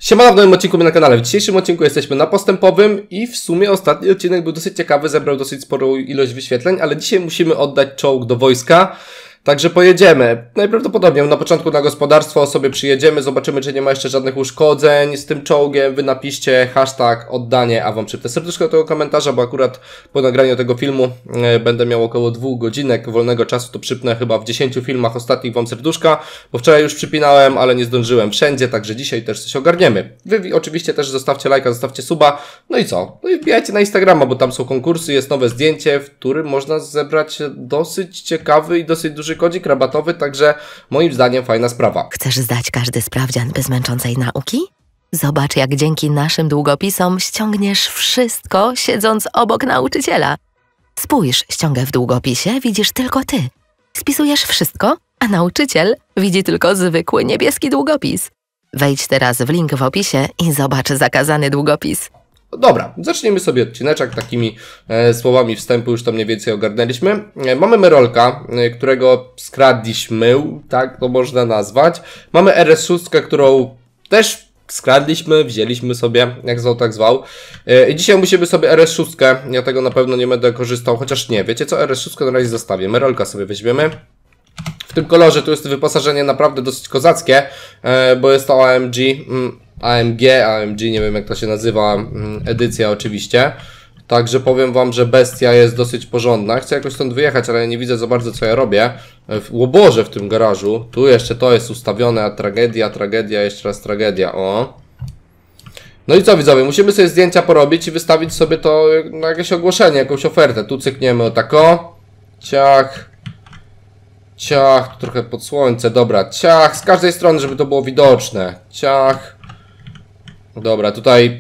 Siemano, w nowym odcinku na kanale. W dzisiejszym odcinku jesteśmy na postępowym i w sumie ostatni odcinek był dosyć ciekawy, zebrał dosyć sporą ilość wyświetleń, ale dzisiaj musimy oddać czołg do wojska. Także pojedziemy. Najprawdopodobniej na początku na gospodarstwo sobie przyjedziemy, zobaczymy, czy nie ma jeszcze żadnych uszkodzeń z tym czołgiem. Wy napiszcie hashtag oddanie, a wam przypnę serduszko do tego komentarza, bo akurat po nagraniu tego filmu będę miał około 2 godzinek wolnego czasu, to przypnę chyba w 10 filmach ostatnich wam serduszka, bo wczoraj już przypinałem, ale nie zdążyłem wszędzie, także dzisiaj też coś ogarniemy. Wy oczywiście też zostawcie lajka, zostawcie suba, no i co? No i wbijajcie na Instagrama, bo tam są konkursy, jest nowe zdjęcie, w którym można zebrać dosyć ciekawy i dosyć duży kodzik rabatowy, także moim zdaniem fajna sprawa. Chcesz zdać każdy sprawdzian bez męczącej nauki? Zobacz, jak dzięki naszym długopisom ściągniesz wszystko, siedząc obok nauczyciela. Spójrz, ściągę w długopisie widzisz tylko ty. Spisujesz wszystko, a nauczyciel widzi tylko zwykły niebieski długopis. Wejdź teraz w link w opisie i zobacz zakazany długopis. Dobra, zaczniemy sobie odcineczek takimi słowami wstępu, już to mniej więcej ogarnęliśmy. Mamy Merolka, którego skradliśmy, tak to można nazwać. Mamy RS6, którą też skradliśmy, wzięliśmy sobie, jak zwał, tak zwał. I dzisiaj musimy sobie RS6, ja tego na pewno nie będę korzystał, chociaż nie, wiecie co, RS6 na razie zostawię, Merolka sobie weźmiemy. W tym kolorze tu jest wyposażenie naprawdę dosyć kozackie, bo jest to AMG, nie wiem jak to się nazywa, edycja oczywiście. Także powiem wam, że bestia jest dosyć porządna. Chcę jakoś stąd wyjechać, ale nie widzę za bardzo co ja robię. O Boże, w tym garażu. Tu jeszcze to jest ustawione, a tragedia, jeszcze raz tragedia, o. No i co widzowie, musimy sobie zdjęcia porobić i wystawić sobie to na jakieś ogłoszenie, jakąś ofertę. Tu cykniemy o tako. Ciach, tu trochę pod słońce, dobra, ciach, z każdej strony, żeby to było widoczne. Ciach. Dobra, tutaj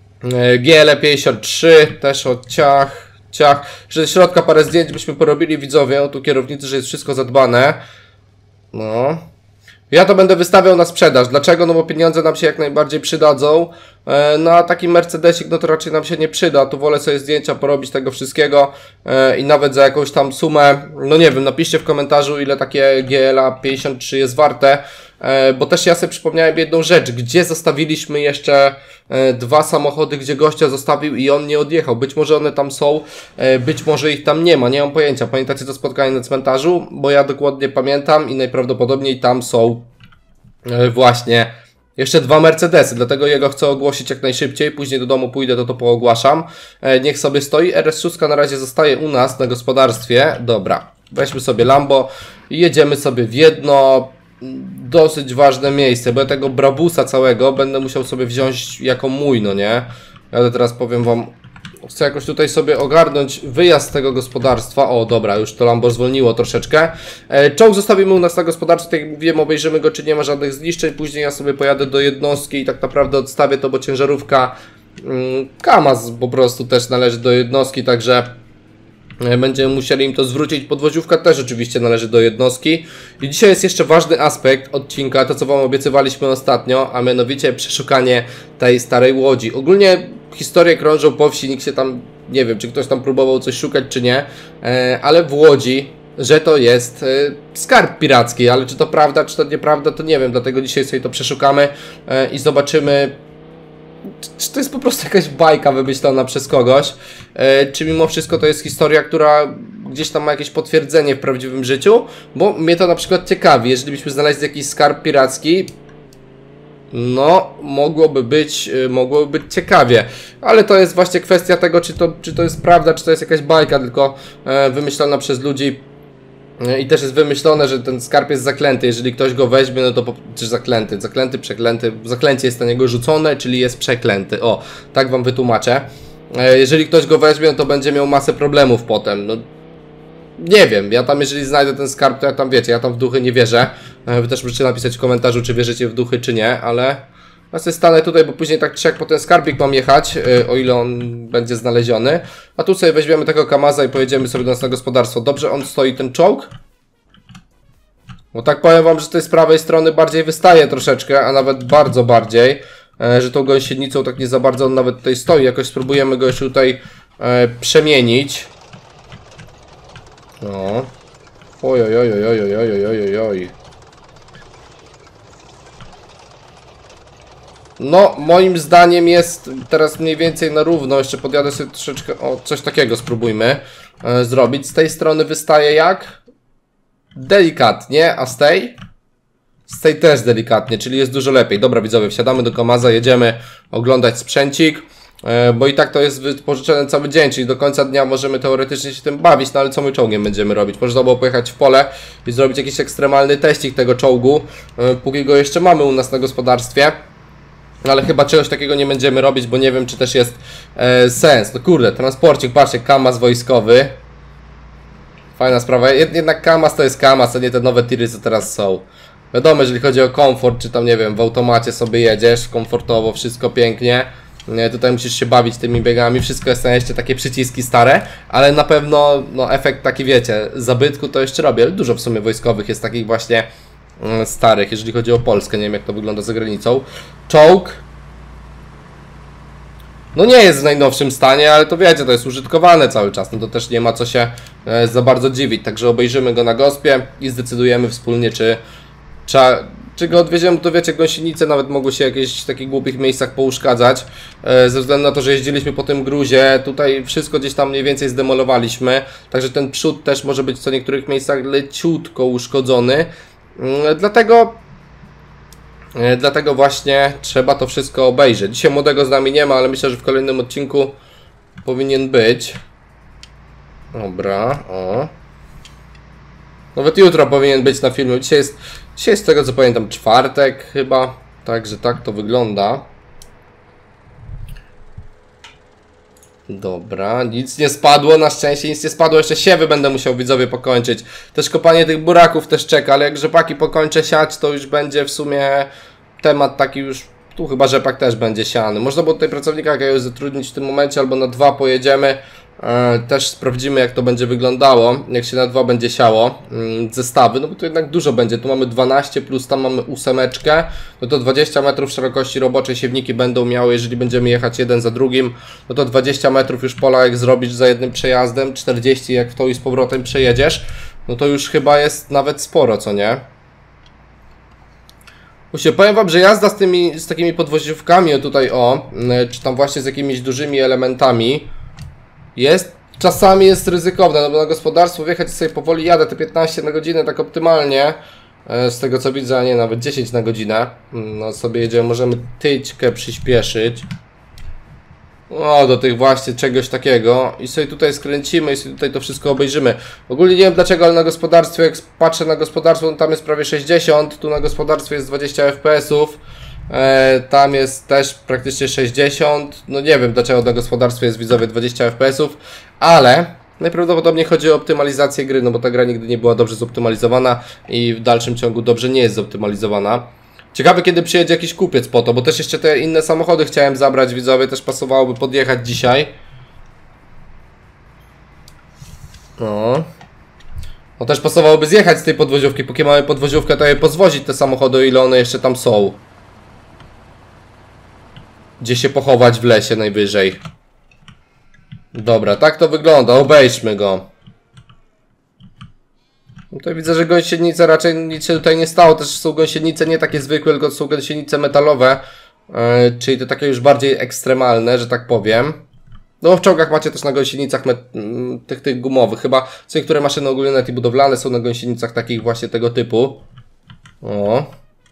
GL53, też od ciach. Że ze środka parę zdjęć byśmy porobili, widzowie, tu kierownicy, że jest wszystko zadbane. No. Ja to będę wystawiał na sprzedaż. Dlaczego? No bo pieniądze nam się jak najbardziej przydadzą. No a taki Mercedesik, no to raczej nam się nie przyda. Tu wolę sobie zdjęcia porobić tego wszystkiego i nawet za jakąś tam sumę, no nie wiem, napiszcie w komentarzu, ile takie GLA 53 jest warte. Bo też ja sobie przypomniałem jedną rzecz, gdzie zostawiliśmy jeszcze 2 samochody, gdzie gościa zostawił i on nie odjechał. Być może one tam są, być może ich tam nie ma, nie mam pojęcia. Pamiętacie to spotkanie na cmentarzu? Bo ja dokładnie pamiętam i najprawdopodobniej tam są właśnie jeszcze 2 Mercedesy, dlatego jego chcę ogłosić jak najszybciej, później do domu pójdę, to poogłaszam. Niech sobie stoi, RS6 na razie zostaje u nas na gospodarstwie. Dobra, weźmy sobie Lambo i jedziemy sobie w jedno dosyć ważne miejsce, bo ja tego Brabusa całego będę musiał sobie wziąć jako mój, no nie? Ja teraz powiem wam, chcę jakoś tutaj sobie ogarnąć wyjazd z tego gospodarstwa. O dobra, już to Lambo zwolniło troszeczkę. Czołg zostawimy u nas na gospodarstwie, tak jak mówiłem, obejrzymy go, czy nie ma żadnych zniszczeń. Później ja sobie pojadę do jednostki i tak naprawdę odstawię to, bo ciężarówka KAMAZ po prostu też należy do jednostki, także będziemy musieli im to zwrócić. Podwoziówka też oczywiście należy do jednostki. I dzisiaj jest jeszcze ważny aspekt odcinka, to co wam obiecywaliśmy ostatnio, a mianowicie przeszukanie tej starej łodzi. Ogólnie historie krążą po wsi, nikt się tam, nie wiem, czy ktoś tam próbował coś szukać, czy nie, ale w Łodzi, że to jest skarb piracki, ale czy to prawda, czy to nieprawda, to nie wiem, dlatego dzisiaj sobie to przeszukamy i zobaczymy, czy to jest po prostu jakaś bajka wymyślona przez kogoś, czy mimo wszystko to jest historia, która gdzieś tam ma jakieś potwierdzenie w prawdziwym życiu, bo mnie to na przykład ciekawi, jeżeli byśmy znaleźli jakiś skarb piracki, no mogłoby być ciekawie, ale to jest właśnie kwestia tego, czy to jest prawda, czy to jest jakaś bajka, tylko wymyślona przez ludzi. I też jest wymyślone, że ten skarb jest zaklęty, jeżeli ktoś go weźmie, no to czy przeklęty, zaklęcie jest na niego rzucone, czyli jest przeklęty, o, tak wam wytłumaczę. Jeżeli ktoś go weźmie, no to będzie miał masę problemów potem, no nie wiem, ja tam jeżeli znajdę ten skarb, to ja tam wiecie, ja tam w duchy nie wierzę. Wy też możecie napisać w komentarzu, czy wierzycie w duchy, czy nie, ale ja sobie stanę tutaj, bo później tak czy jak po ten skarbik mam jechać, o ile on będzie znaleziony. A tu sobie weźmiemy tego KAMAZa i pojedziemy sobie do nas na gospodarstwo. Dobrze on stoi, ten czołg? Bo tak powiem wam, że z tej z prawej strony bardziej wystaje troszeczkę, a nawet bardzo bardziej. Że tą gąsienicą tak nie za bardzo on nawet tutaj stoi. Jakoś spróbujemy go jeszcze tutaj przemienić. No. Oj. No, moim zdaniem jest teraz mniej więcej na równo. Jeszcze podjadę sobie troszeczkę, o, coś takiego spróbujmy zrobić. Z tej strony wystaje jak? Delikatnie, a z tej? Z tej też delikatnie, czyli jest dużo lepiej. Dobra widzowie, wsiadamy do Kamaza, jedziemy oglądać sprzęcik, bo i tak to jest wypożyczone cały dzień, czyli do końca dnia możemy teoretycznie się tym bawić, no ale co my czołgiem będziemy robić? Można było pojechać w pole i zrobić jakiś ekstremalny teścik tego czołgu, póki go jeszcze mamy u nas na gospodarstwie. Ale chyba czegoś takiego nie będziemy robić, bo nie wiem, czy też jest sens. No kurde, transporcik, patrzcie, Kamaz wojskowy. Fajna sprawa, jednak Kamaz to jest Kamaz, a nie te nowe tiry, co teraz są. Wiadomo, jeżeli chodzi o komfort, czy tam, nie wiem, w automacie sobie jedziesz, komfortowo, wszystko pięknie. Tutaj musisz się bawić tymi biegami, wszystko jest na jeszcze takie przyciski stare, ale na pewno, no, efekt taki, wiecie, zabytku to jeszcze robię, ale dużo w sumie wojskowych jest takich właśnie starych, jeżeli chodzi o Polskę, nie wiem jak to wygląda za granicą. Czołg no nie jest w najnowszym stanie, ale to wiecie, to jest użytkowane cały czas, no to też nie ma co się za bardzo dziwić, także obejrzymy go na gospie i zdecydujemy wspólnie, czy go odwieziemy, to wiecie, gąsienice nawet mogły się w jakichś takich głupich miejscach pouszkadzać, ze względu na to, że jeździliśmy po tym gruzie, tutaj wszystko gdzieś tam mniej więcej zdemolowaliśmy, także ten przód też może być w co niektórych miejscach leciutko uszkodzony, dlatego właśnie trzeba to wszystko obejrzeć. Dzisiaj młodego z nami nie ma, ale myślę, że w kolejnym odcinku powinien być. Dobra, o. Nawet jutro powinien być na filmie. Dzisiaj jest z tego co pamiętam czwartek chyba. Także tak to wygląda. Dobra, nic nie spadło, na szczęście nic nie spadło, jeszcze siewy będę musiał widzowie pokończyć. Też kopanie tych buraków też czeka, ale jak rzepaki pokończę siać, to już będzie w sumie temat taki już, tu chyba rzepak też będzie siany. Można było tutaj pracownika jakiegoś zatrudnić w tym momencie, albo na 2 pojedziemy. Też sprawdzimy jak to będzie wyglądało, jak się na 2 będzie siało zestawy, no bo to jednak dużo będzie, tu mamy 12 plus tam mamy 8, no to 20 metrów szerokości roboczej siewniki będą miały, jeżeli będziemy jechać jeden za drugim, no to 20 metrów już pola jak zrobisz za jednym przejazdem, 40 jak w to i z powrotem przejedziesz, no to już chyba jest nawet sporo, co nie? Powiem wam, że jazda z takimi podwoziówkami tutaj czy tam właśnie z jakimiś dużymi elementami czasami jest ryzykowne, no bo na gospodarstwo wjechać sobie powoli jadę te 15 na godzinę tak optymalnie, z tego co widzę, a nie nawet 10 na godzinę, no sobie jedziemy, możemy tyćkę przyspieszyć, no do tych właśnie czegoś takiego i sobie tutaj skręcimy i sobie tutaj to wszystko obejrzymy. Ogólnie nie wiem dlaczego, ale na gospodarstwie, jak patrzę na gospodarstwo, no tam jest prawie 60, tu na gospodarstwie jest 20 fps-ów. Tam jest też praktycznie 60. No nie wiem dlaczego na gospodarstwie jest widzowie 20 fps-ów, ale najprawdopodobniej chodzi o optymalizację gry, no bo ta gra nigdy nie była dobrze zoptymalizowana i w dalszym ciągu dobrze nie jest zoptymalizowana. Ciekawe kiedy przyjedzie jakiś kupiec po to, bo też jeszcze te inne samochody chciałem zabrać widzowie, też pasowałoby podjechać dzisiaj. No też pasowałoby zjechać z tej podwoziówki, póki mamy podwoziówkę to je pozwozić te samochody, o ile one jeszcze tam są. Gdzie się pochować w lesie najwyżej. Dobra, tak to wygląda, obejrzmy go. No tutaj widzę, że gąsienice raczej nic się tutaj nie stało. Też są gąsienice nie takie zwykłe, tylko są gąsienice metalowe. Czyli te takie już bardziej ekstremalne, że tak powiem. No w czołgach macie też na gąsienicach tych gumowych. Chyba co niektóre maszyny ogólnie nawet i budowlane są na gąsienicach takich właśnie tego typu. O.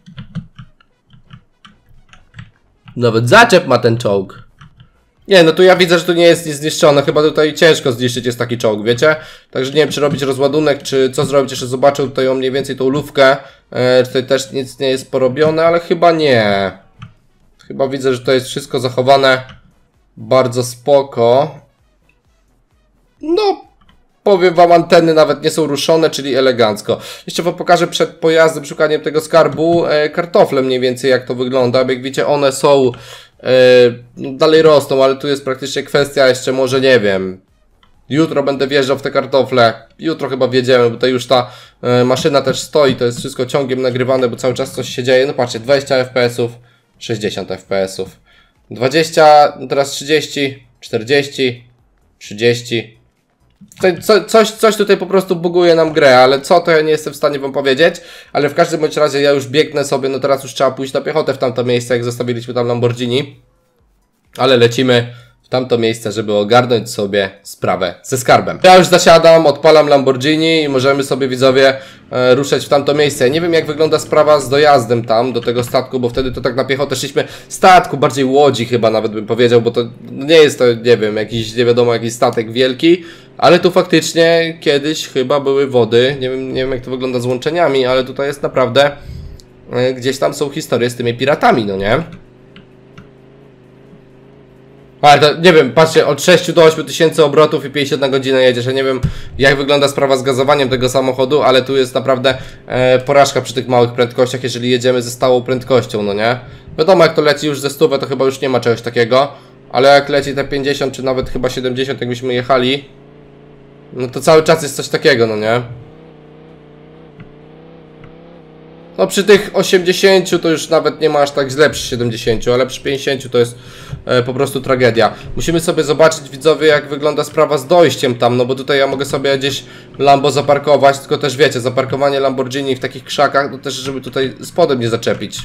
Nawet zaczep ma ten czołg. Nie, no tu ja widzę, że tu nie jest nic zniszczone. Chyba tutaj ciężko zniszczyć jest taki czołg, wiecie? Także nie wiem, czy robić rozładunek, czy co zrobić. Jeszcze zobaczę tutaj mniej więcej tą lufkę. Tutaj też nic nie jest porobione, ale chyba nie. Chyba widzę, że to jest wszystko zachowane bardzo spoko. No, powiem wam, anteny nawet nie są ruszone, czyli elegancko. Jeszcze wam pokażę przed pojazdem, szukaniem tego skarbu, kartofle mniej więcej jak to wygląda. Jak widzicie, one są, dalej rosną, ale tu jest praktycznie kwestia jeszcze może, nie wiem, jutro będę wjeżdżał w te kartofle. Jutro chyba wjedziemy, bo tutaj już ta maszyna też stoi, to jest wszystko ciągiem nagrywane, bo cały czas coś się dzieje. No patrzcie, 20 fps-ów, 60 fps-ów, 20, no teraz 30, 40, 30, Coś tutaj po prostu buguje nam grę, ale co, to ja nie jestem w stanie wam powiedzieć, ale w każdym bądź razie ja już biegnę sobie, no teraz już trzeba pójść na piechotę w tamto miejsce, jak zostawiliśmy tam Lamborghini, ale lecimy w tamto miejsce, żeby ogarnąć sobie sprawę ze skarbem. Ja już zasiadam, odpalam Lamborghini i możemy sobie, widzowie, ruszać w tamto miejsce. Ja nie wiem, jak wygląda sprawa z dojazdem tam do tego statku, bo wtedy to tak na piechotę szliśmy. Statku, bardziej łodzi chyba nawet bym powiedział, bo to nie jest to, nie wiem, jakiś, nie wiadomo, jakiś statek wielki, ale tu faktycznie kiedyś chyba były wody. Nie wiem jak to wygląda z łączeniami, ale tutaj jest naprawdę gdzieś tam są historie z tymi piratami, no nie? Ale to, nie wiem, patrzcie, od 6 do 8 tysięcy obrotów i 50 na godzinę jedziesz. Ja nie wiem, jak wygląda sprawa z gazowaniem tego samochodu, ale tu jest naprawdę porażka przy tych małych prędkościach, jeżeli jedziemy ze stałą prędkością, no nie? Wiadomo, jak to leci już ze 100, to chyba już nie ma czegoś takiego, ale jak leci te 50 czy nawet chyba 70, jakbyśmy jechali, no to cały czas jest coś takiego, no nie? No przy tych 80 to już nawet nie ma aż tak źle przy 70, ale przy 50 to jest po prostu tragedia. Musimy sobie zobaczyć, widzowie, jak wygląda sprawa z dojściem tam, no bo tutaj ja mogę sobie gdzieś Lambo zaparkować, tylko też wiecie, zaparkowanie Lamborghini w takich krzakach, to też żeby tutaj spodem nie zaczepić.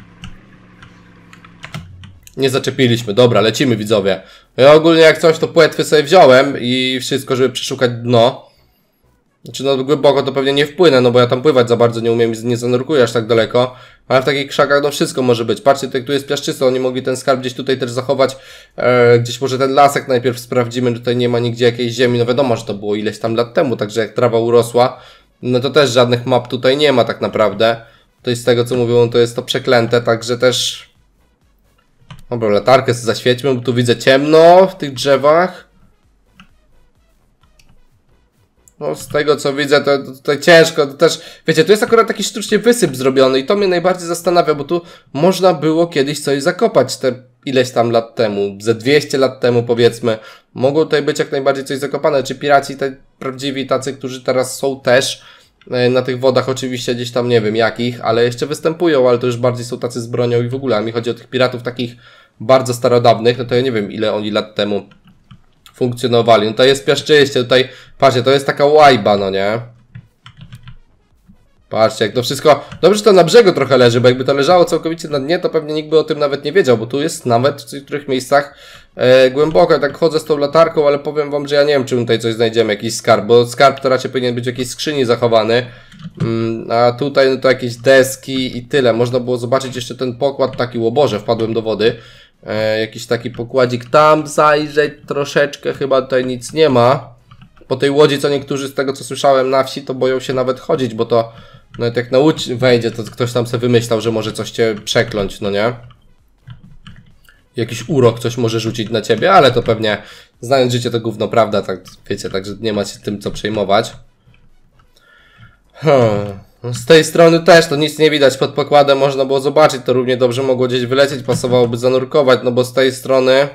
Nie zaczepiliśmy, dobra, lecimy, widzowie. Ja ogólnie jak coś to płetwy sobie wziąłem i wszystko, żeby przeszukać dno. Znaczy no głęboko to pewnie nie wpłynę, no bo ja tam pływać za bardzo nie umiem i nie zanurkuję aż tak daleko. Ale w takich krzakach no wszystko może być. Patrzcie, tu jest piaszczysto, oni mogli ten skarb gdzieś tutaj też zachować. Gdzieś może ten lasek najpierw sprawdzimy, tutaj nie ma nigdzie jakiejś ziemi. No wiadomo, że to było ileś tam lat temu, także jak trawa urosła, no to też żadnych map tutaj nie ma tak naprawdę. To jest z tego co mówią, to jest to przeklęte, także też... Dobra, latarkę sobie zaświećmy, bo tu widzę ciemno w tych drzewach. No z tego co widzę, to tutaj ciężko, to też, wiecie, tu jest akurat taki sztucznie wysyp zrobiony i to mnie najbardziej zastanawia, bo tu można było kiedyś coś zakopać te ileś tam lat temu, ze 200 lat temu powiedzmy, mogło tutaj być jak najbardziej coś zakopane, czy piraci te prawdziwi tacy, którzy teraz są też na tych wodach oczywiście gdzieś tam nie wiem jakich, ale jeszcze występują, ale to już bardziej są tacy z bronią i w ogóle, a mi chodzi o tych piratów takich bardzo starodawnych, no to ja nie wiem ile oni lat temu funkcjonowali. No to jest piaszczyście, tutaj, patrzcie, to jest taka łajba, no nie? Patrzcie, jak to wszystko... Dobrze, że to na brzegu trochę leży, bo jakby to leżało całkowicie na dnie, to pewnie nikt by o tym nawet nie wiedział, bo tu jest nawet w niektórych miejscach głęboko. Ja tak chodzę z tą latarką, ale powiem wam, że ja nie wiem, czy tutaj coś znajdziemy, jakiś skarb, bo skarb to raczej powinien być w jakiejś skrzyni zachowany, a tutaj no to jakieś deski i tyle. Można było zobaczyć jeszcze ten pokład taki, o Boże, wpadłem do wody. Jakiś taki pokładzik tam zajrzeć troszeczkę, chyba tutaj nic nie ma. Po tej łodzi, co niektórzy z tego co słyszałem na wsi, to boją się nawet chodzić, bo to nawet jak na łódź wejdzie, to ktoś tam sobie wymyślał, że może coś cię przekląć, no nie? Jakiś urok coś może rzucić na ciebie, ale to pewnie znając życie to gówno prawda, tak wiecie, także nie macie tym co przejmować. Z tej strony też to nic nie widać pod pokładem, można było zobaczyć, to równie dobrze mogło gdzieś wylecieć, pasowałoby zanurkować, no bo z tej strony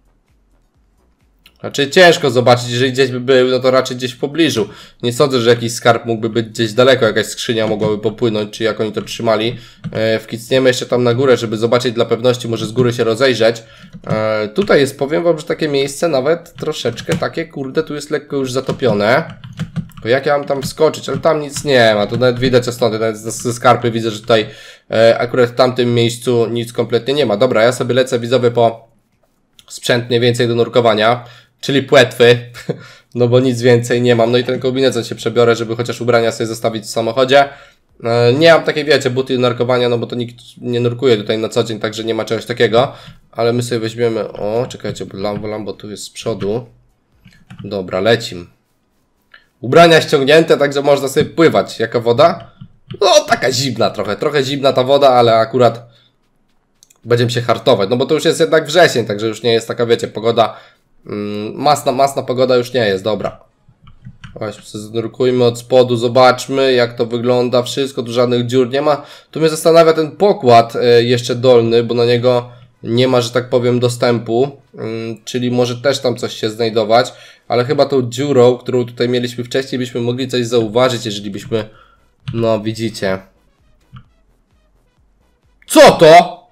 raczej ciężko zobaczyć, jeżeli gdzieś by był, no to raczej gdzieś w pobliżu. Nie sądzę, że jakiś skarb mógłby być gdzieś daleko, jakaś skrzynia mogłaby popłynąć, czy jak oni to trzymali. Wkicniemy jeszcze tam na górę, żeby zobaczyć dla pewności, może z góry się rozejrzeć. Tutaj jest, powiem wam, że takie miejsce nawet troszeczkę takie, kurde, tu jest lekko już zatopione. To jak ja mam tam wskoczyć, ale tam nic nie ma, to nawet widać stąd, nawet ze skarpy widzę, że tutaj akurat w tamtym miejscu nic kompletnie nie ma. Dobra, ja sobie lecę, widzowie, po sprzęt mniej więcej do nurkowania, czyli płetwy, no bo nic więcej nie mam. No i ten kombinezon się przebiorę, żeby chociaż ubrania sobie zostawić w samochodzie. Nie mam takiej, wiecie, buty do nurkowania, no bo to nikt nie nurkuje tutaj na co dzień, także nie ma czegoś takiego. Ale my sobie weźmiemy, o, czekajcie, bo Lambo tu jest z przodu. Dobra, lecim. Ubrania ściągnięte, także można sobie pływać. Jaka woda? No, taka zimna trochę zimna ta woda, ale akurat będziemy się hartować, no bo to już jest jednak wrzesień, także już nie jest taka, wiecie, pogoda, masna pogoda już nie jest, dobra. Właśnie, znurkujmy od spodu, zobaczmy jak to wygląda, wszystko, tu żadnych dziur nie ma. Tu mnie zastanawia ten pokład jeszcze dolny, bo na niego nie ma, że tak powiem, dostępu, czyli może też tam coś się znajdować, ale chyba tą dziurą, którą tutaj mieliśmy wcześniej, byśmy mogli coś zauważyć, jeżeli byśmy, no widzicie. Co to?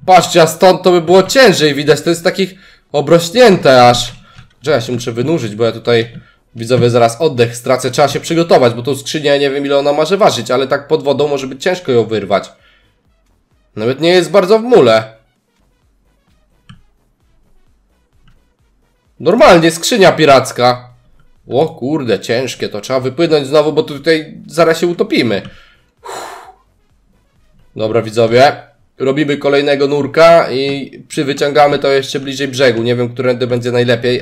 Patrzcie, a stąd to by było ciężej widać, to jest takich obrośnięte aż. Że ja się muszę wynurzyć, bo ja tutaj, widzowie, zaraz oddech stracę, trzeba się przygotować, bo tą skrzynię, ja nie wiem ile ona może ważyć, ale tak pod wodą może być ciężko ją wyrwać. Nawet nie jest bardzo w mule. Normalnie skrzynia piracka. O kurde, ciężkie, to trzeba wypłynąć znowu, bo tutaj zaraz się utopimy. Dobra, widzowie, robimy kolejnego nurka i przywyciągamy to jeszcze bliżej brzegu. Nie wiem, którędy będzie najlepiej,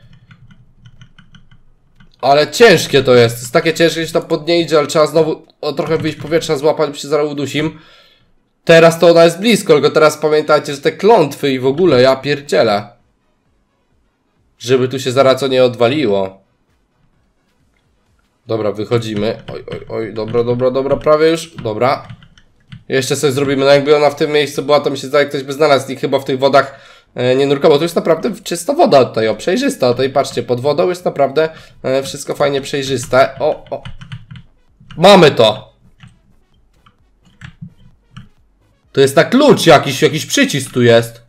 ale ciężkie to jest. Jest takie ciężkie, że się tam pod nie idzie, ale trzeba znowu trochę wyjść powietrza, złapać, by się zaraz udusim. Teraz to ona jest blisko, tylko teraz pamiętajcie, że te klątwy i w ogóle, ja pierdzielę. Żeby tu się zaraz co nie odwaliło. Dobra, wychodzimy. Oj, dobra, prawie już. Dobra. Jeszcze coś zrobimy, no jakby ona w tym miejscu była, to mi się zdaje, ktoś by znalazł i chyba w tych wodach nie nurkował. To jest naprawdę czysta woda tutaj, o, przejrzysta. O, tutaj patrzcie, pod wodą jest naprawdę wszystko fajnie przejrzyste. O. Mamy to! To jest tak klucz jakiś przycisk tu jest.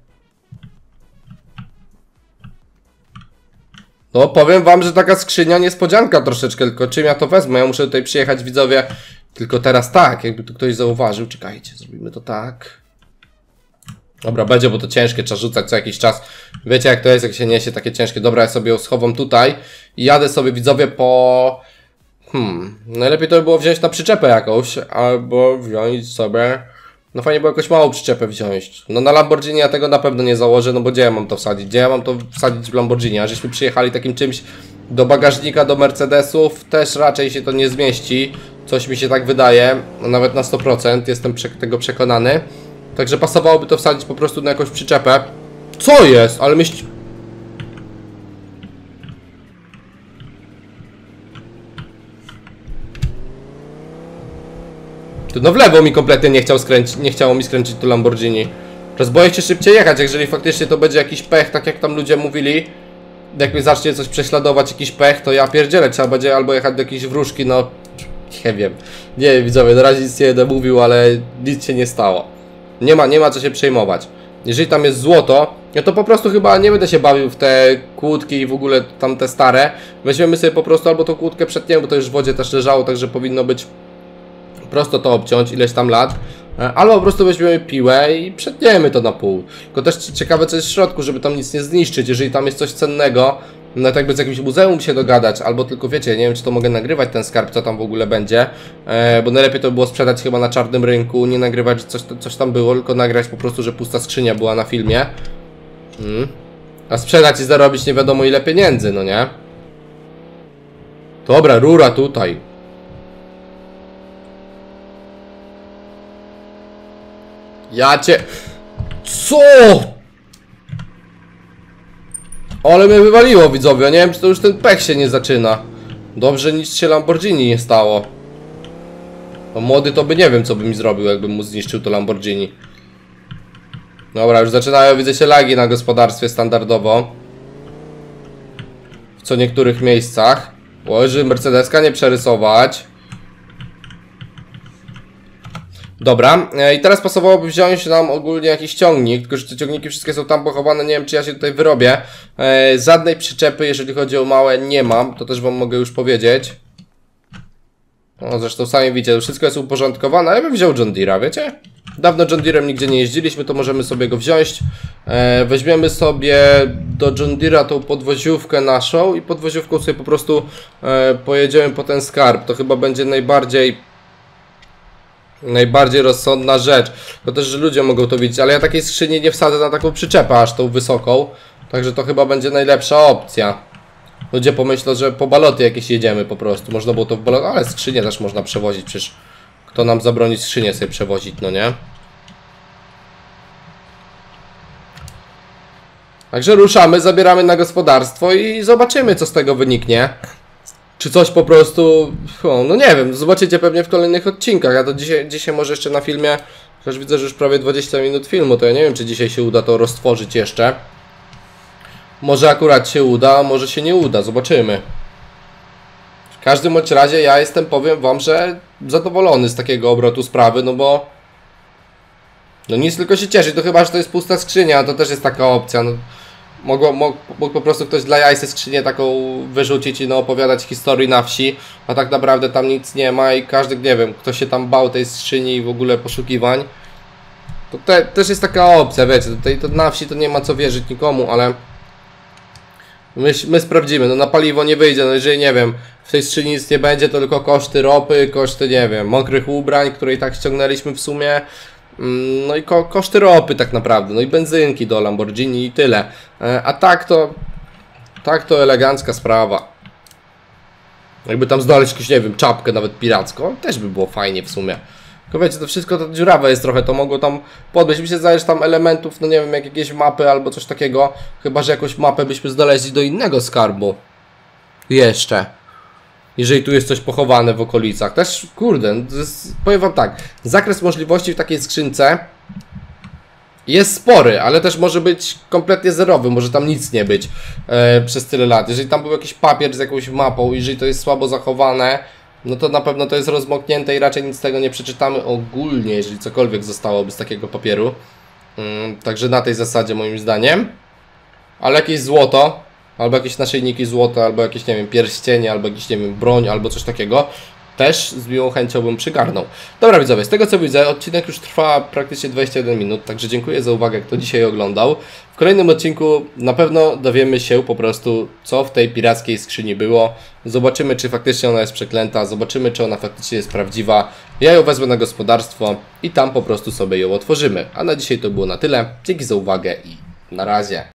No, powiem wam, że taka skrzynia niespodzianka troszeczkę, tylko czym ja to wezmę? Ja muszę tutaj przyjechać, widzowie, tylko teraz tak, jakby tu ktoś zauważył. Czekajcie, zrobimy to tak. Dobra, będzie, bo to ciężkie, trzeba rzucać co jakiś czas. Wiecie jak to jest, jak się niesie takie ciężkie. Dobra, ja sobie ją schowam tutaj i jadę sobie, widzowie, po... najlepiej to by było wziąć na przyczepę jakąś, albo wziąć sobie... No fajnie było jakąś małą przyczepę wziąć. No na Lamborghini ja tego na pewno nie założę, no bo gdzie ja mam to wsadzić? Gdzie ja mam to wsadzić w Lamborghini? A żeśmy przyjechali takim czymś do bagażnika, do Mercedesów, też raczej się to nie zmieści. Coś mi się tak wydaje, no nawet na 100%, jestem tego przekonany. Także pasowałoby to wsadzić po prostu na jakąś przyczepę. Co jest? Ale myśl... No w lewo mi kompletnie nie chciało mi skręcić to Lamborghini. Teraz boję się szybciej jechać, jeżeli faktycznie to będzie jakiś pech, tak jak tam ludzie mówili. Jak mnie zacznie coś prześladować, jakiś pech, to ja pierdzielę, trzeba będzie albo jechać do jakiejś wróżki, no... Nie wiem. Nie wiem, widzowie, na razie nic nie będę mówił, ale nic się nie stało. Nie ma co się przejmować. Jeżeli tam jest złoto, no to po prostu chyba nie będę się bawił w te kłódki i w ogóle tam te stare. Weźmiemy sobie po prostu albo tą kłódkę przetniemy, bo to już w wodzie też leżało, także powinno być prosto to obciąć, ileś tam lat. Albo po prostu weźmiemy piłę i przetniemy to na pół. Tylko też ciekawe co jest w środku, żeby tam nic nie zniszczyć. Jeżeli tam jest coś cennego, no to jakby z jakimś muzeum się dogadać, albo tylko wiecie, nie wiem czy to mogę nagrywać ten skarb, co tam w ogóle będzie. Bo najlepiej to by było sprzedać chyba na czarnym rynku, nie nagrywać, że coś tam było, tylko nagrać po prostu, że pusta skrzynia była na filmie. A sprzedać i zarobić nie wiadomo ile pieniędzy, no nie? Dobra, rura tutaj. Ja cię... Co? Ale mnie wywaliło, widzowie. Nie wiem, czy to już ten pech się nie zaczyna. Dobrze, nic się Lamborghini nie stało. No młody to by nie wiem, co by mi zrobił, jakbym mu zniszczył to Lamborghini. Dobra, już zaczynają, widzę się, lagi na gospodarstwie standardowo. W co niektórych miejscach. Żeby Mercedeska nie przerysować. Dobra, i teraz pasowałoby wziąć nam ogólnie jakiś ciągnik, tylko że te ciągniki wszystkie są tam pochowane, nie wiem czy ja się tutaj wyrobię. Żadnej przyczepy, jeżeli chodzi o małe, nie mam, to też wam mogę już powiedzieć. No zresztą sami widzicie, wszystko jest uporządkowane, ja bym wziął John Deere'a, wiecie? Dawno John Deere'em nigdzie nie jeździliśmy, to możemy sobie go wziąć. Weźmiemy sobie do John Deere'a tą podwoziówkę naszą i podwoziówką sobie po prostu pojedziemy po ten skarb, to chyba będzie najbardziej rozsądna rzecz. To też, że ludzie mogą to widzieć, ale ja takiej skrzyni nie wsadzę na taką przyczepę aż tą wysoką. Także to chyba będzie najlepsza opcja. Ludzie pomyślą, że po baloty jakieś jedziemy po prostu. Można było to w baloty, ale skrzynię też można przewozić. Przecież kto nam zabroni skrzynię sobie przewozić, no nie? Także ruszamy, zabieramy na gospodarstwo i zobaczymy co z tego wyniknie. Czy coś po prostu, no nie wiem, zobaczycie pewnie w kolejnych odcinkach. Ja to dzisiaj może jeszcze na filmie, chociaż widzę, że już prawie 20 minut filmu, to ja nie wiem, czy dzisiaj się uda to roztworzyć jeszcze. Może akurat się uda, może się nie uda, zobaczymy. W każdym bądź razie ja jestem, powiem wam, że zadowolony z takiego obrotu sprawy, no bo No nic, tylko się cieszyć, to chyba, że to jest pusta skrzynia, to też jest taka opcja, no. Mógł po prostu ktoś dla jaj skrzynię taką wyrzucić i no opowiadać historii na wsi, a tak naprawdę tam nic nie ma i każdy, nie wiem, kto się tam bał tej skrzyni i w ogóle poszukiwań. To też jest taka opcja, wiecie, tutaj to na wsi to nie ma co wierzyć nikomu, ale my sprawdzimy, no na paliwo nie wyjdzie, no jeżeli, nie wiem, w tej skrzyni nic nie będzie, to tylko koszty ropy, koszty, nie wiem, mokrych ubrań, które i tak ściągnęliśmy w sumie, no i koszty ropy tak naprawdę, no i benzynki do Lamborghini i tyle, a tak to elegancka sprawa. Jakby tam znaleźć jakąś, nie wiem, czapkę nawet piracką, też by było fajnie w sumie. Tylko wiecie, to wszystko to dziurawe jest trochę, to mogło tam podejść. Mi się zdaje, że tam elementów, no nie wiem, jak jakieś mapy albo coś takiego. Chyba, że jakąś mapę byśmy znaleźli do innego skarbu. Jeszcze. Jeżeli tu jest coś pochowane w okolicach. Też, kurde, powiem wam tak. Zakres możliwości w takiej skrzynce jest spory, ale też może być kompletnie zerowy. Może tam nic nie być przez tyle lat. Jeżeli tam był jakiś papier z jakąś mapą, jeżeli to jest słabo zachowane, no to na pewno to jest rozmoknięte i raczej nic z tego nie przeczytamy ogólnie, jeżeli cokolwiek zostałoby z takiego papieru. Także na tej zasadzie moim zdaniem. Ale jakieś złoto, albo jakieś naszyjniki złota, albo jakieś, nie wiem, pierścienie, albo jakieś, nie wiem, broń, albo coś takiego, też z miłą chęcią bym przygarnął. Dobra widzowie, z tego co widzę, odcinek już trwa praktycznie 21 minut, także dziękuję za uwagę, kto dzisiaj oglądał. W kolejnym odcinku na pewno dowiemy się po prostu, co w tej pirackiej skrzyni było. Zobaczymy, czy faktycznie ona jest przeklęta, zobaczymy, czy ona faktycznie jest prawdziwa. Ja ją wezmę na gospodarstwo i tam po prostu sobie ją otworzymy. A na dzisiaj to było na tyle. Dzięki za uwagę i na razie.